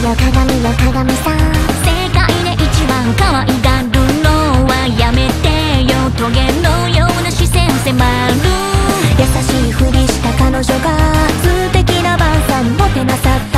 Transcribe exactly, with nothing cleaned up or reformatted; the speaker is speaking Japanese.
よ鏡よ鏡さん、 世界で一番可愛がるのはやめてよ、トゲのような視線迫る。 優しいふりした彼女が素敵な晩餐もてなさった。